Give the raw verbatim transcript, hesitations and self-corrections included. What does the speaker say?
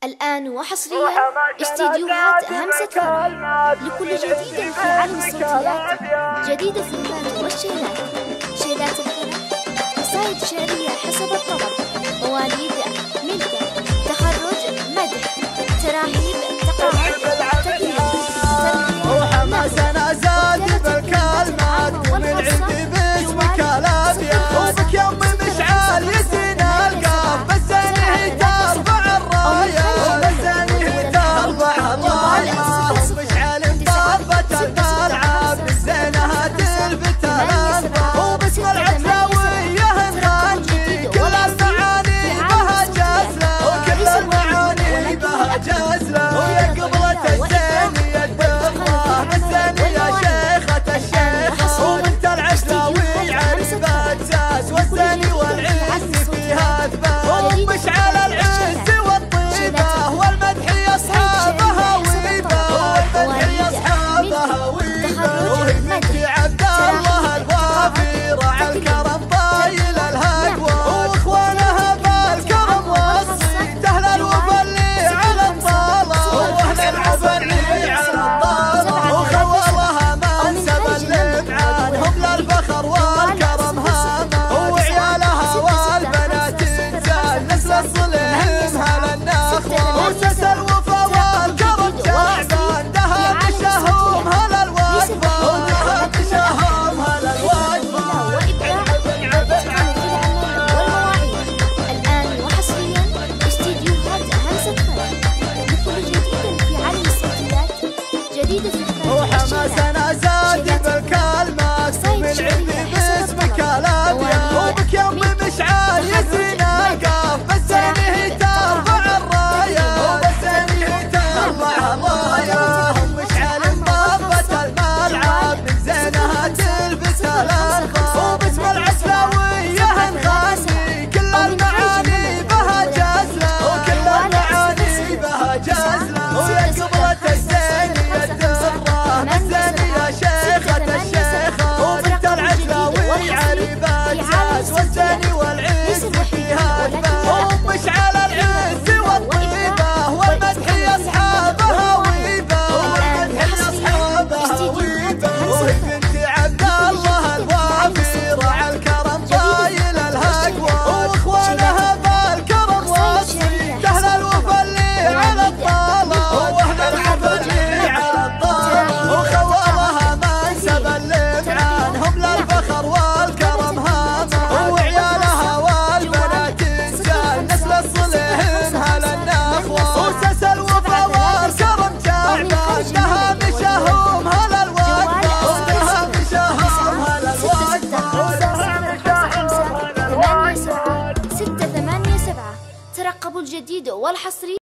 الآن وحصريا استديوهات همسة فرح لكل جديد في عالم الصوتيات. جديد الفنكات والشيلات، شيلات الفرح، قصائد شعرية حسب الطلب، مواليد، ملكة، تخرج، مدح، تراحيب، تقاعد، تكريم، ترقية، وحماسنا زاد بالكلمات من عندي باسمك الابيات، وبك يوم مشعل يسينا القاف بسني ترفع الرايه، بسني ترفع الرايه، مشعل طابت الملعب بالزينه تلفت الانظار، وباسم العتلاويه نغني كل المعاني بها جزله، وكل المعاني بها جزله، ويا قبلة الزين يا الدره بالزين يا شيخة الشيخ، وانت العتلاوي عريبة ساس والزين والعز فيها اثبات، ومشعل العز والطيبه والمدح يصحابها ويبه، والمدح يصحابها ويبه، وهي بنت عبد الله الوافي راعى الكرم طايل الهقوى، واخوانها بالكرم وصي اهل الوفا اللي على الطاله، واهل الوفا اللي على الطاله، وخولها منسب اللمعان هم للفخر والكرم هاما، وعيالها والبنات انسان نسل الصلهم هل النخوه، وسس الوفا والكرم تعبان دهب شهوم هل الوقفه، ودهب شهوم هل الوقفه. الآن وحصريا استديوهات همسة فرح لكل جديد في عالم الصوتيات. جديد الفنكات وحماسنا زاد بالكلمات من عندي باسمك الابيات، وبك يوم مشعل يسينا القاف بسني ترفع الرايه، بسني ترفع الرايه، مشعل طابت الملعب من زينها تلفت الانظار، وباسم العتلاويه نغني كل المعاني بها جزله، وكل المعاني بها جزله، ويا قبلة الزين يا الدره بالزين يا شيخة الشيخه، وبنت العتلاوي عريبة ساس والزين والعز فيها اثبات، ومشعل العز والطيبه والمدح يصحابها ويبه، والمدح يصحابها ويبه، وهي بنت عبد الله الوافي راعى الكرم طايل الهقوى، واخوانها بالكرم وصي اهل الوفا اللي على الطاله، واهل الوفا اللي على الطاله، وخولها منسب اللمعان هم للفخر والكرم هاما، وعيالها والبنات انسان نسل الصلهم هل النخوه، وسس الوفا والكرم تعبان دهب شهوم هل الوقفه، ودهب شهوم هل الوقفه. ستة ثمانية سبعة. ترقبوا الجديد والحصري.